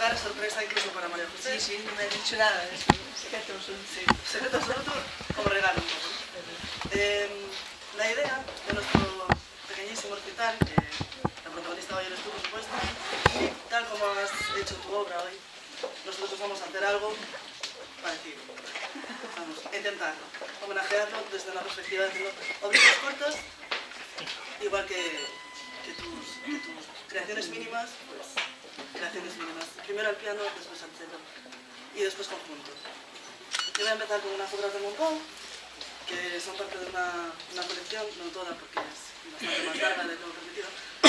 tocar sorpresa incluso para María José. Sí, no me has dicho nada de eso. Secreto absoluto. Sí, secreto absoluto como regalo un poco. La idea de nuestro pequeñísimo recital, que la protagonista hoy eres tú, por supuesto, y tal como has hecho tu obra hoy, nosotros vamos a hacer algo parecido. Vamos a intentarlo, homenajearlo desde la perspectiva de hacerlo oblicuos cortos, igual que tus creaciones mínimas, pues creaciones mínimas. Primero al piano, después al cello y después conjuntos. Yo voy a empezar con unas obras de Monpont, que son parte de una colección, no toda porque es bastante más larga de lo permitido,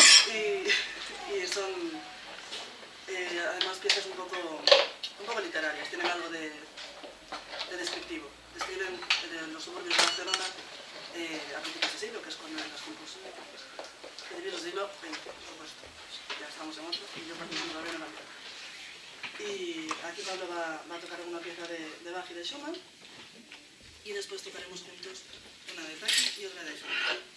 y son además piezas un poco literarias, tienen algo de descriptivo. Describen los suburbios de Barcelona a principios de siglo, que es cuando las compuso. A principios del siglo XX, por supuesto. Ya estamos en otro y yo participo todavía en la vida. Y aquí Pablo va a tocar una pieza de Bach y de Schumann, y después tocaremos juntos una de Taki y otra de Schumann.